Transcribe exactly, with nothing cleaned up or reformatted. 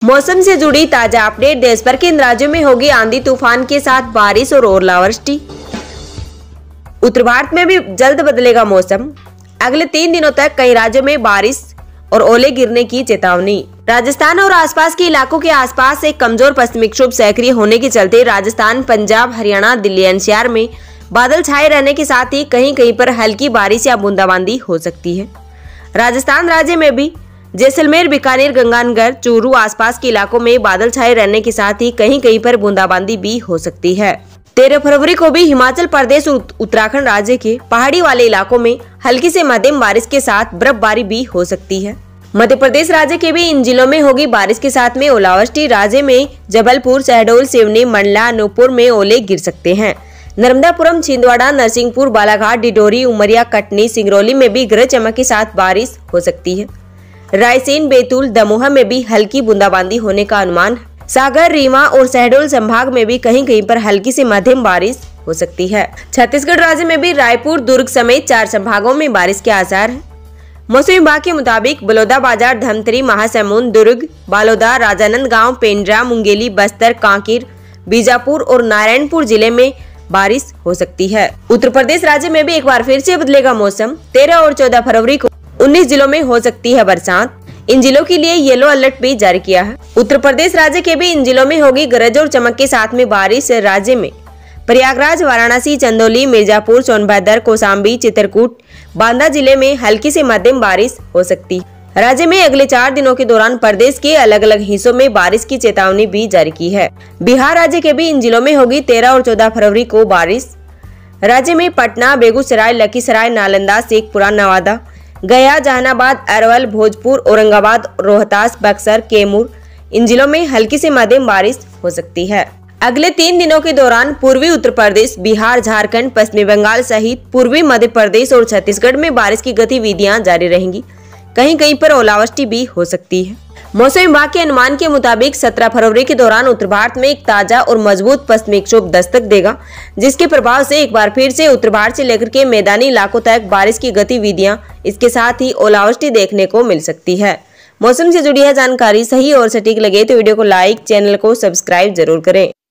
मौसम से जुड़ी ताजा अपडेट। देश भर के इन राज्यों में होगी आंधी तूफान के साथ बारिश और ओलावृष्टि। उत्तर भारत में भी जल्द बदलेगा मौसम। अगले तीन दिनों तक कई राज्यों में बारिश और ओले गिरने की चेतावनी। राजस्थान और आसपास के इलाकों के आसपास एक कमजोर पश्चिमी विक्षोभ सक्रिय होने के चलते राजस्थान, पंजाब, हरियाणा, दिल्ली एनसीआर में बादल छाए रहने के साथ ही कहीं कहीं पर हल्की बारिश या बूंदाबांदी हो सकती है। राजस्थान राज्य में भी जैसलमेर, बीकानेर, गंगानगर, चूरू आसपास के इलाकों में बादल छाए रहने के साथ ही कहीं कहीं पर बूंदाबांदी भी हो सकती है। तेरह फरवरी को भी हिमाचल प्रदेश और उत्तराखंड राज्य के पहाड़ी वाले इलाकों में हल्की से मध्यम बारिश के साथ बर्फबारी भी हो सकती है। मध्य प्रदेश राज्य के भी इन जिलों में होगी बारिश के साथ में ओलावृष्टि। राज्य में जबलपुर, शहडोल, सिवनी, मंडला, अनूपपुर में ओले गिर सकते हैं। नर्मदापुरम, छिंदवाड़ा, नरसिंहपुर, बालाघाट, डिडोरी, उमरिया, कटनी, सिंगरौली में भी गरज चमक के साथ बारिश हो सकती है। रायसेन, बैतूल, दमोह में भी हल्की बूंदाबांदी होने का अनुमान है। सागर, रीवा और शहडोल संभाग में भी कहीं कहीं पर हल्की से मध्यम बारिश हो सकती है। छत्तीसगढ़ राज्य में भी रायपुर, दुर्ग समेत चार संभागों में बारिश के आसार हैं। मौसम विभाग के मुताबिक बलौदाबाजार, धमतरी, महासमुंद, दुर्ग, बालोदा, राजानंदगांव, पेंड्रा, मुंगेली, बस्तर, कांकेर, बीजापुर और नारायणपुर जिले में बारिश हो सकती है। उत्तर प्रदेश राज्य में भी एक बार फिर से बदलेगा मौसम। तेरह और चौदह फरवरी को उन्नीस जिलों में हो सकती है बरसात। इन जिलों के लिए येलो अलर्ट भी जारी किया है। उत्तर प्रदेश राज्य के भी इन जिलों में होगी गरज और चमक के साथ में बारिश। राज्य में प्रयागराज, वाराणसी, चंदौली, मिर्जापुर, सोनभद्र, कौशाम्बी, चित्रकूट, बांदा जिले में हल्की से मध्यम बारिश हो सकती है। राज्य में अगले चार दिनों के दौरान प्रदेश के अलग अलग हिस्सों में बारिश की चेतावनी भी जारी की है। बिहार राज्य के भी इन जिलों में होगी तेरह और चौदह फरवरी को बारिश। राज्य में पटना, बेगूसराय, लखीसराय, नालंदा, शेखपुरा, नवादा, गया, जहानाबाद, अरवल, भोजपुर, औरंगाबाद, रोहतास, बक्सर, कैमूर इन जिलों में हल्की से मध्यम बारिश हो सकती है। अगले तीन दिनों के दौरान पूर्वी उत्तर प्रदेश, बिहार, झारखंड, पश्चिमी बंगाल सहित पूर्वी मध्य प्रदेश और छत्तीसगढ़ में बारिश की गतिविधियां जारी रहेंगी। कहीं कहीं पर ओलावृष्टि भी हो सकती है। मौसम विभाग के अनुमान के मुताबिक सत्रह फरवरी के दौरान उत्तर भारत में एक ताजा और मजबूत पश्चिमी विक्षोभ दस्तक देगा, जिसके प्रभाव से एक बार फिर से उत्तर भारत से लेकर के मैदानी इलाकों तक बारिश की गतिविधियां, इसके साथ ही ओलावृष्टि देखने को मिल सकती है। मौसम से जुड़ी है जानकारी सही और सटीक लगे तो वीडियो को लाइक, चैनल को सब्सक्राइब जरूर करें।